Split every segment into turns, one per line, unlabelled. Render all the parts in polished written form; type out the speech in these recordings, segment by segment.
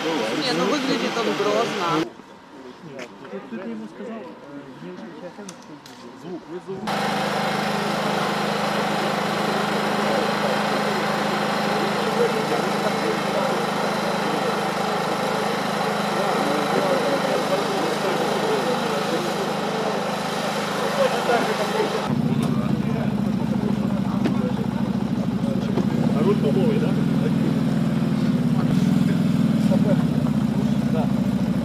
Не, ну выглядит он грозно.
Ты ему сказал, не выключай звук, вызов. А руль новый, да? Да.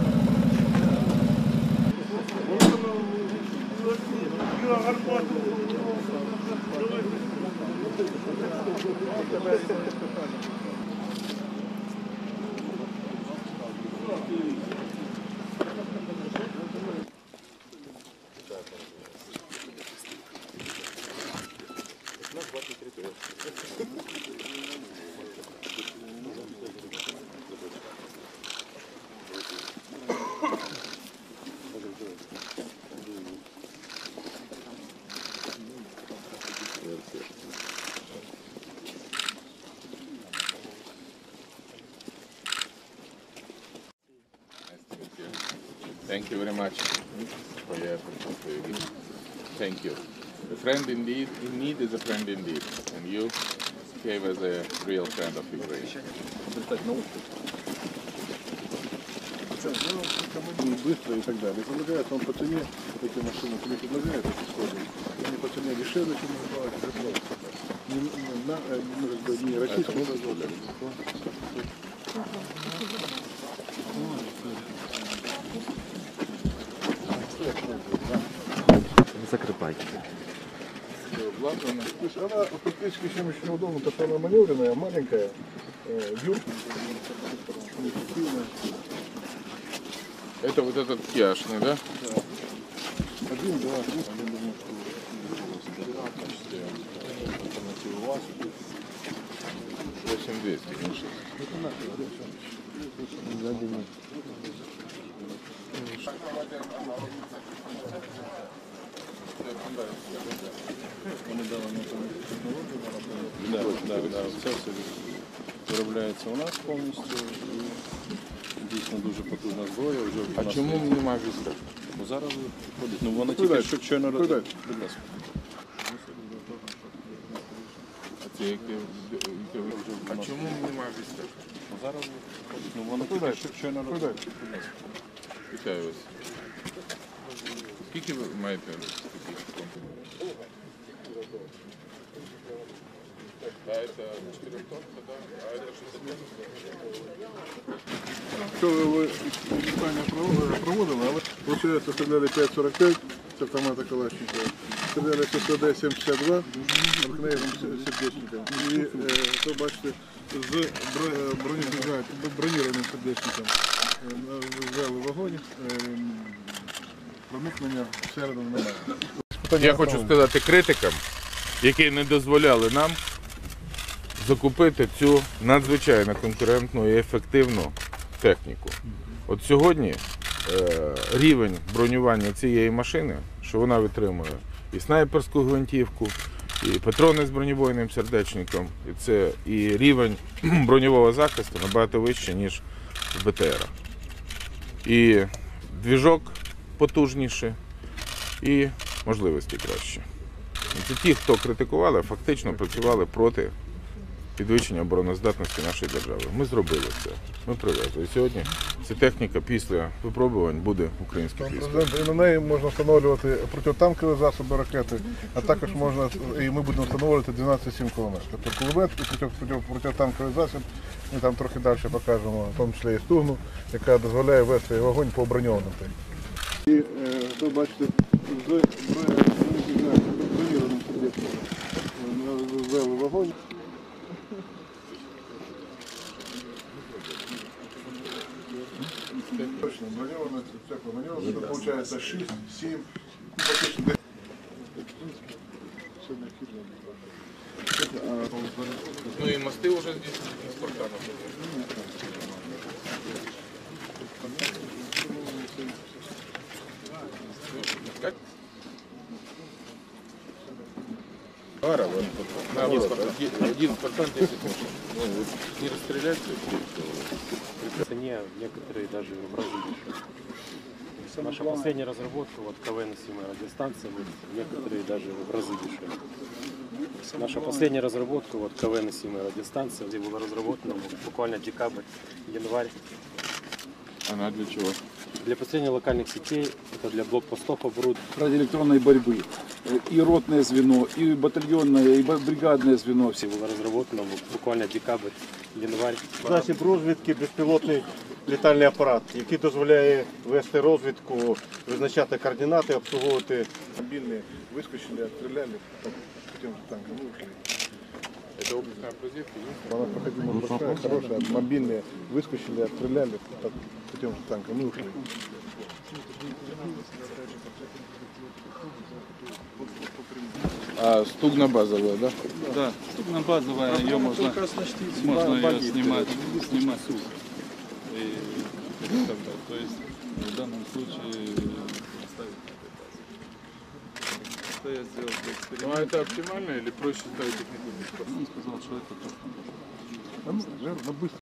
Thank you very much for your effort. Thank you. A friend indeed, in need is a friend indeed. And you gave us a real friend of Ukraine.
Быстро и так далее. Предлагают вам по цене эти машины, тебе предлагают эти сходы. Они по цене дешевле, чем не российские.
Закрывайте.
Она практически чем очень неудобно, потому что она маневренная, маленькая, юркая.
Это вот этот киашный, да?
Да. Один, два, три.
8200, не 6.
Да. Це все виробляється у нас повністю. Дійсно дуже потужна зброя.
А чому нема війська?
Бо зараз виходить. Ну вона тільки що щойно розповідає. Будь ласка.
А чому нема війська?
Зараз виходить. Ну вона тільки що щойно розповідає. Будь ласка.
Вітаю вас. Скільки ви маєте таких компаній? А это 4 тонн, да? А это 60
Що ви іспитання проводили, але виходить, стріляли 5,45 з автомата Калашникова, стріляли ССД-72 обикновенним сердечником. І, то бачите, з бронірованим сердечником взяли вогонь, проникнення всередину немає.
Я хочу сказати критикам, які не дозволяли нам закупити цю надзвичайно конкурентну і ефективну техніку. От сьогодні рівень бронювання цієї машини, що вона витримує і снайперську гвинтівку, і патрони з бронебойним сердечником, і рівень броньового захисту набагато вищий, ніж в БТР. І двіжок потужніший, і можливості кращі. Це ті, хто критикували, фактично працювали проти підвищення обороноздатності нашої держави. Ми зробили це, ми привезли. І сьогодні ця техніка після випробувань буде українських військ.
І на неї можна встановлювати протитанкові засоби, ракети, а також можна, і ми будемо встановлювати 12,7 км. Тобто кулемет і протитанковий засіб, ми там трохи далі покажемо, в тому числі і стугну, яка дозволяє вести вогонь по броньованим. І ви бачите, з броньованим сердечком ввели вогонь. Точно, бронировано, це бронировано, это получается 6, 7, фактично 10.
Ну і мости вже здесь з парканом. Пара, вот, один спартан 10 мушек. Ну, вот не расстреляйте.
По цене некоторые даже в разы дешевле. Наша последняя разработка, вот КВ-носимая радиостанция, вот, некоторые даже в разы дешевле. Наша последняя разработка, вот КВ-носимая радиостанция, где была разработана буквально декабрь, январь.
Она для чего?
Для построения локальных сетей, это для блокпостов оборудования.
радиоэлектронной борьбы. И ротное звено, и батальонное, и бригадное звено.
Все було розроблено буквально декабрь, январь.
Засіб розвідки безпілотний літальний апарат, який дозволяє вести розвідку, визначати координати, обслуговувати.
Мобильные выскочили, отстреляли, так, по тем же танкам, ну, ушли.
Это областная разведка.
Она проходила большая, хорошая, мобильные выскочили, отстреляли, так, по тем же танкам, ну, ушли.
А стугно-базовая, да?
Да, ступно-базовая, ее можно ее снимать и переставлять. То есть в данном случае ставить на этой базе. Что я сделал для
Ну
эксперимента?
а это оптимально или проще ставить их не
Он сказал, что это то, что нужно.
Ну, наверное, быстро.